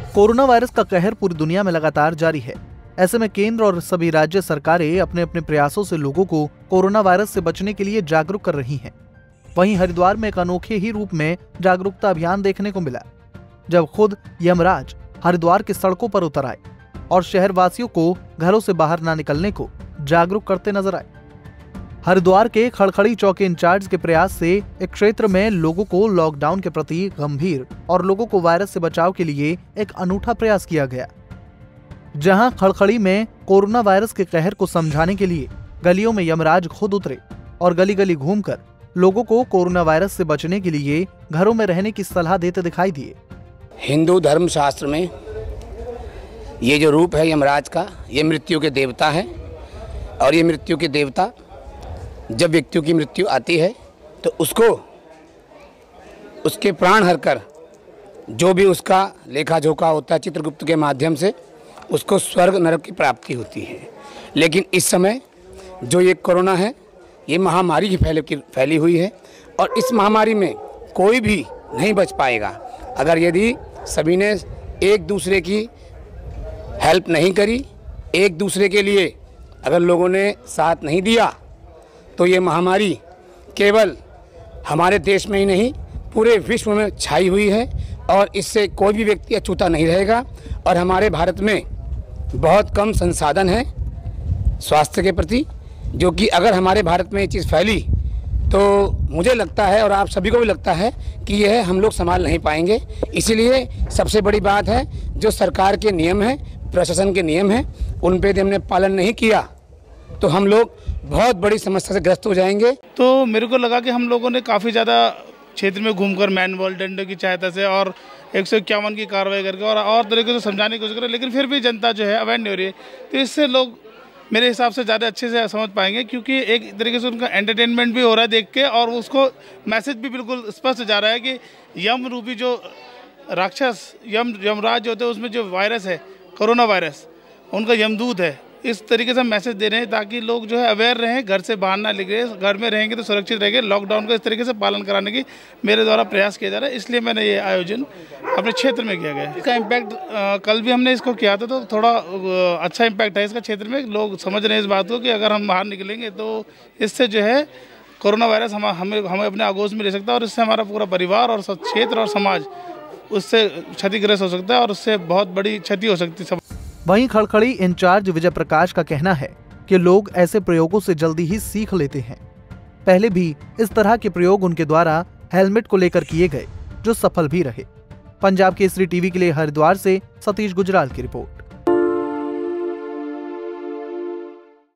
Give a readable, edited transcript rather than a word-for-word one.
Corona virus का कहर पूरी दुनिया में लगातार जारी है। ऐसे में केंद्र और सभी राज्य सरकारें अपने अपने प्रयासों से लोगों को कोरोना वायरस से बचने के लिए जागरूक कर रही हैं। वहीं हरिद्वार में एक अनोखे ही रूप में जागरूकता अभियान देखने को मिला, जब खुद यमराज हरिद्वार की सड़कों पर उतर आए और शहर वासियों को घरों से बाहर न निकलने को जागरूक करते नजर आए। हरिद्वार के खड़खड़ी चौकी इंचार्ज के प्रयास से एक क्षेत्र में लोगों को लॉकडाउन के प्रति गंभीर और लोगों को वायरस से बचाव के लिए एक अनूठा प्रयास किया गया, जहां खड़खड़ी में कोरोना वायरस के कहर को समझाने के लिए गलियों में यमराज खुद उतरे और गली गली घूमकर लोगों को कोरोना वायरस से बचने के लिए घरों में रहने की सलाह देते दिखाई दिए। हिंदू धर्म शास्त्र में ये जो रूप है यमराज का, ये मृत्यु के देवता है। और ये मृत्यु के देवता जब व्यक्तियों की मृत्यु आती है तो उसको उसके प्राण हरकर जो भी उसका लेखा जोखा होता है चित्रगुप्त के माध्यम से उसको स्वर्ग नरक की प्राप्ति होती है। लेकिन इस समय जो ये कोरोना है, ये महामारी फैली हुई है और इस महामारी में कोई भी नहीं बच पाएगा अगर यदि सभी ने एक दूसरे की हेल्प नहीं करी, एक दूसरे के लिए अगर लोगों ने साथ नहीं दिया, तो ये महामारी केवल हमारे देश में ही नहीं पूरे विश्व में छाई हुई है और इससे कोई भी व्यक्ति अछूता नहीं रहेगा। और हमारे भारत में बहुत कम संसाधन है स्वास्थ्य के प्रति, जो कि अगर हमारे भारत में ये चीज़ फैली तो मुझे लगता है और आप सभी को भी लगता है कि यह हम लोग संभाल नहीं पाएंगे। इसीलिए सबसे बड़ी बात है जो सरकार के नियम हैं, प्रशासन के नियम हैं, उन पे हमने पालन नहीं किया तो हम लोग बहुत बड़ी समस्या से ग्रस्त हो जाएंगे। तो मेरे को लगा कि हम लोगों ने काफ़ी ज़्यादा क्षेत्र में घूमकर मैनुअल डंडे की सहायता से और 151 की कार्रवाई करके और तरीके से समझाने की कोशिश करें, लेकिन फिर भी जनता जो है अवेयर नहीं हो रही है। तो इससे लोग मेरे हिसाब से ज़्यादा अच्छे से समझ पाएंगे, क्योंकि एक तरीके से उनका एंटरटेनमेंट भी हो रहा है देख के और उसको मैसेज भी बिल्कुल स्पष्ट जा रहा है कि यम रूपी जो राक्षस यमराज होते हैं उसमें जो वायरस है कोरोना वायरस उनका यमदूत है। इस तरीके से मैसेज दे रहे हैं ताकि लोग जो है अवेयर रहें, घर से बाहर ना निकले, घर में रहेंगे तो सुरक्षित रहेंगे। लॉकडाउन का इस तरीके से पालन कराने की मेरे द्वारा प्रयास किया जा रहा है, इसलिए मैंने ये आयोजन अपने क्षेत्र में किया गया है। इसका इम्पैक्ट कल भी हमने इसको किया था तो थोड़ा अच्छा इम्पैक्ट है इसका क्षेत्र में। लोग समझ रहे हैं इस बात को कि अगर हम बाहर निकलेंगे तो इससे जो है कोरोना वायरस हमें अपने आगोश में ले सकता है और इससे हमारा पूरा परिवार और क्षेत्र और समाज उससे क्षतिग्रस्त हो सकता है और उससे बहुत बड़ी क्षति हो सकती है। वहीं खड़खड़ी इंचार्ज विजय प्रकाश का कहना है कि लोग ऐसे प्रयोगों से जल्दी ही सीख लेते हैं। पहले भी इस तरह के प्रयोग उनके द्वारा हेलमेट को लेकर किए गए, जो सफल भी रहे। पंजाब केसरी टीवी के लिए हरिद्वार से सतीश गुजराल की रिपोर्ट।